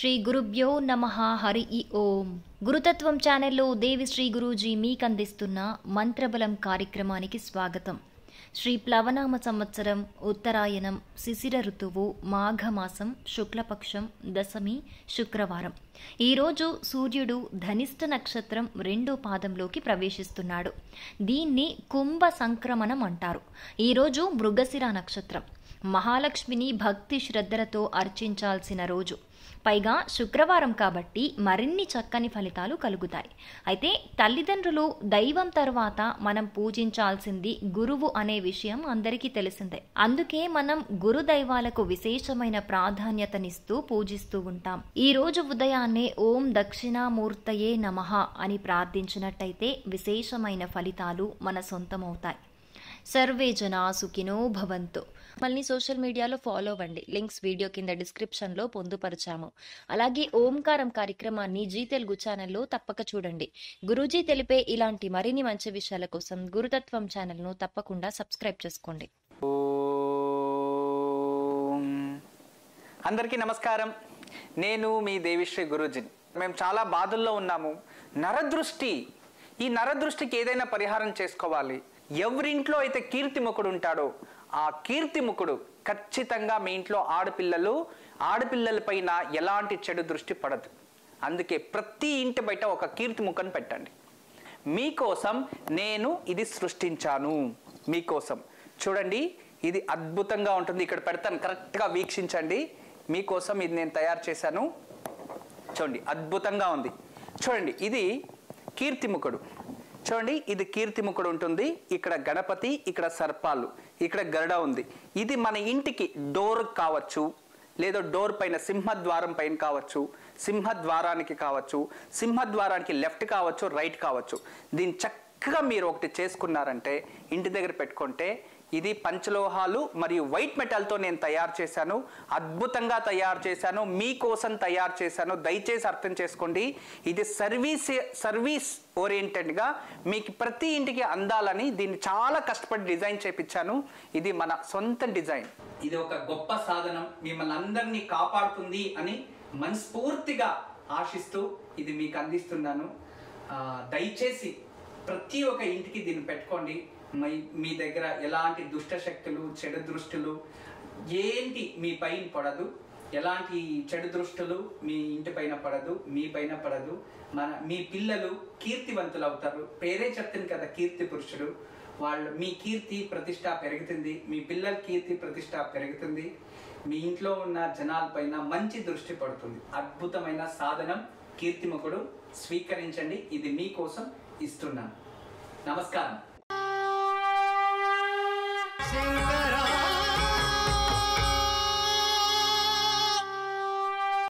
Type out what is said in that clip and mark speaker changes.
Speaker 1: శ్రీ గురుభ్యో నమః హరి ఓం. గురుతత్వం ఛానల్లో దేవిశ్రీ గురూజీ మీకందిస్తున్న మంత్రబలం కార్యక్రమానికి స్వాగతం. శ్రీ ప్లవనామ సంవత్సరం ఉత్తరాయణం శిశిర ఋతువు మాఘమాసం శుక్లపక్షం దశమి శుక్రవారం. ఈరోజు సూర్యుడు ధనిష్ట నక్షత్రం 2వ పాదంలోకి ప్రవేశిస్తున్నాడు. దీన్ని కుంభ సంక్రమణం అంటారు. ఈరోజు మృగశిర నక్షత్రం. మహాలక్ష్మిని భక్తి శ్రద్ధలతో అర్చించాల్సిన రోజు. పైగా శుక్రవారం కాబట్టి మరిన్ని చక్కని ఫలితాలు కలుగుతాయి. అయితే తల్లిదండ్రులు దైవం తర్వాత మనం పూజించాల్సింది గురువు అనే విషయం అందరికీ తెలిసిందే. అందుకే మనం గురు దైవాలకు విశేషమైన ప్రాధాన్యతనిస్తూ పూజిస్తూ ఉంటాం. ఈ రోజు ఉదయాన్నే ఓం దక్షిణామూర్తయే నమః అని ప్రార్థించినట్టయితే విశేషమైన ఫలితాలు మన సొంతమవుతాయి. సర్వే జనా సుఖినో భవంతు. మళ్ళీ సోషల్ మీడియాలో ఫాలో అవ్వండి. లింక్స్ వీడియో కింద డిస్క్రిప్షన్లో పొందుపరిచాము. అలాగే ఓంకారం కార్యక్రమాన్ని జీ తెలుగు ఛానల్లో తప్పక చూడండి. గురూజీ తెలిపే ఇలాంటి మరిన్ని మంచి విషయాల కోసం గురుతత్వం ఛానల్ను తప్పకుండా సబ్స్క్రైబ్ చేసుకోండి.
Speaker 2: అందరికీ నమస్కారం. నేను మీ దేవిశ్రీ గురూజీ. మేము చాలా బాధల్లో ఉన్నాము. నరదృష్టి. ఈ నరదృష్టికి ఏదైనా పరిహారం చేసుకోవాలి. ఎవరింట్లో అయితే కీర్తిముఖుడు ఉంటాడో ఆ కీర్తిముఖుడు ఖచ్చితంగా మీ ఇంట్లో ఆడపిల్లలపైన ఎలాంటి చెడు దృష్టి పడదు. అందుకే ప్రతి ఇంటి బయట ఒక కీర్తిముఖను పెట్టండి. మీకోసం నేను ఇది సృష్టించాను. మీకోసం చూడండి, ఇది అద్భుతంగా ఉంటుంది. ఇక్కడ పెడతాను, కరెక్ట్గా వీక్షించండి. మీకోసం ఇది నేను తయారు చేశాను. చూడండి, అద్భుతంగా ఉంది. చూడండి, ఇది కీర్తిముఖుడు. చూడండి, ఇది కీర్తిముఖుడు ఉంటుంది. ఇక్కడ గణపతి, ఇక్కడ సర్పాలు, ఇక్కడ గరుడ ఉంది. ఇది మన ఇంటికి డోర్ కావచ్చు, లేదా డోర్ పైన సింహద్వారం పైన కావచ్చు, సింహద్వారానికి కావచ్చు, సింహద్వారానికి లెఫ్ట్ కావచ్చు, రైట్ కావచ్చు. దీన్ని చక్కగా మీరు ఒకటి చేసుకున్నారంటే ఇంటి దగ్గర పెట్టుకుంటే, ఇది పంచలోహాలు మరియు వైట్ మెటల్తో నేను తయారు చేశాను. అద్భుతంగా తయారు చేశాను. మీకోసం తయారు చేశాను. దయచేసి అర్థం చేసుకోండి. ఇది సర్వీస్ ఓరియంటెడ్గా మీకు ప్రతి ఇంటికి అందాలని దీన్ని చాలా కష్టపడి డిజైన్ చేయించాను. ఇది మన సొంత డిజైన్. ఇది ఒక గొప్ప సాధనం. మిమ్మల్ని అందరినీ కాపాడుతుంది అని మనస్ఫూర్తిగా ఆశిస్తూ ఇది మీకు అందిస్తున్నాను. దయచేసి ప్రతి ఒక్క ఇంటికి దీన్ని పెట్టుకోండి. మీ దగ్గర ఎలాంటి దుష్ట శక్తులు, చెడు దృష్టులు ఏంటి మీ పైన పడదు. ఎలాంటి చెడు దృష్టులు మీ ఇంటి పైన పడదు, మీ పైన పడదు. మీ పిల్లలు కీర్తివంతులు అవుతారు. పేరే చెప్తుంది కదా, కీర్తి పురుషుడు. మీ కీర్తి ప్రతిష్ట పెరుగుతుంది. మీ పిల్లల కీర్తి ప్రతిష్ట పెరుగుతుంది. మీ ఇంట్లో ఉన్న జనాలపైన మంచి దృష్టి పడుతుంది. అద్భుతమైన సాధనం కీర్తిముఖుడు. స్వీకరించండి. ఇది మీకోసం ఇస్తున్నాను. నమస్కారం.